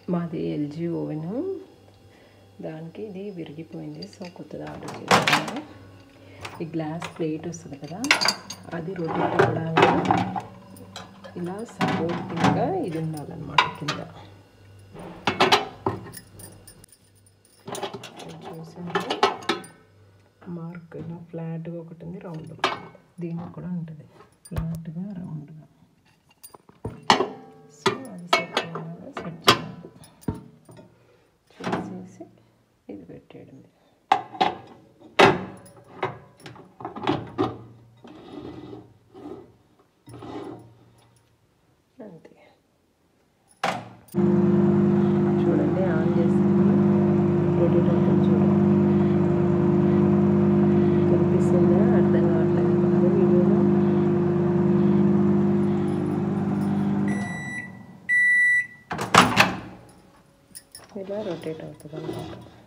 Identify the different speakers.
Speaker 1: మాది LG oven, దానికి ఇది విరిగిపోయింది. సో కొత్తది ఆర్డర్ చేసాను. ఈ గ్లాస్ ప్లేట్ వస్తుంది కదా, అది రొటేట్ అవ్వడానికి ఇలా సపోర్టింగ్గా ఇది ఉండాలన్నమాట. కింద చూసాను మార్క్ ఇలా ఫ్లాట్గా ఒకటి ఉంది, రౌండ్ ఒకటి ఉంది. దీనికి కూడా ఉంటుంది ఫ్లాట్గా రౌండ్గా. సో అది సెట్ చేయాలి. చేసేసి ఇది పెట్టేయడం. అంతే. చూడండి, ఆన్ చేస్తాను, రొటేట్ అవుతుంది. చూడండి, కనిపిస్తుందా? అర్థం కావట్లేదు కదా వీడియోలో. ఇలా రొటేట్ అవుతుంది అన్నమాట.